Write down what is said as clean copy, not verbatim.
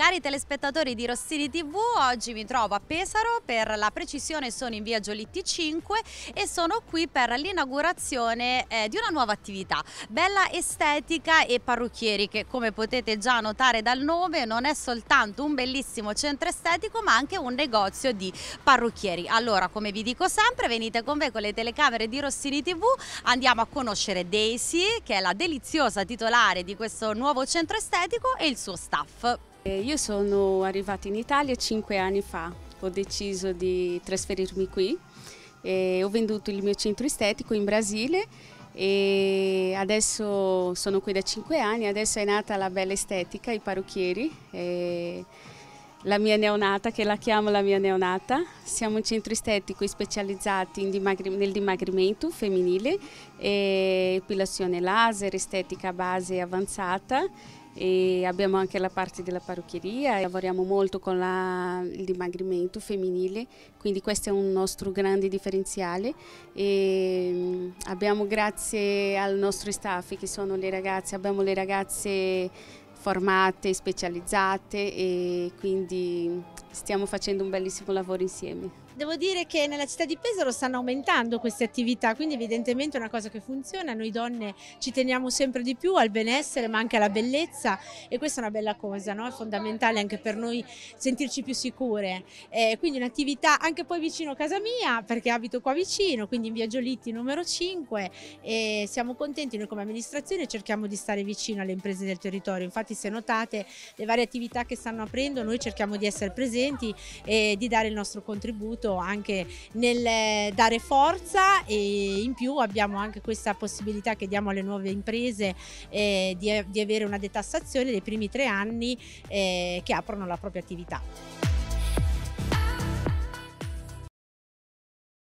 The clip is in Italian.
Cari telespettatori di Rossini TV, oggi mi trovo a Pesaro, per la precisione sono in via Giolitti 5 e sono qui per l'inaugurazione di una nuova attività, Bella Estetica e Parrucchieri, che come potete già notare dal nome non è soltanto un bellissimo centro estetico ma anche un negozio di parrucchieri. Allora, come vi dico sempre, venite con me con le telecamere di Rossini TV, andiamo a conoscere Daisy, che è la deliziosa titolare di questo nuovo centro estetico, e il suo staff. Io sono arrivata in Italia 5 anni fa, ho deciso di trasferirmi qui e ho venduto il mio centro estetico in Brasile e adesso sono qui da 5 anni, adesso è nata la Bella Estetica, i parrucchieri, la mia neonata, che la chiamo la mia neonata. Siamo un centro estetico specializzati nel dimagrimento femminile, epilazione laser, estetica base avanzata. E abbiamo anche la parte della parrucchieria, lavoriamo molto con il dimagrimento femminile, quindi questo è un nostro grande differenziale e abbiamo, grazie al nostro staff che sono le ragazze, abbiamo le ragazze formate, specializzate e quindi stiamo facendo un bellissimo lavoro insieme. Devo dire che nella città di Pesaro stanno aumentando queste attività, quindi evidentemente è una cosa che funziona. Noi donne ci teniamo sempre di più al benessere ma anche alla bellezza e questa è una bella cosa, no? È fondamentale anche per noi sentirci più sicure. Quindi un'attività anche poi vicino a casa mia, perché abito qua vicino, quindi in via Giolitti numero 5, e siamo contenti. Noi come amministrazione cerchiamo di stare vicino alle imprese del territorio, infatti se notate le varie attività che stanno aprendo noi cerchiamo di essere presenti e di dare il nostro contributo anche nel dare forza, e in più abbiamo anche questa possibilità che diamo alle nuove imprese di avere una detassazione dei primi 3 anni che aprono la propria attività.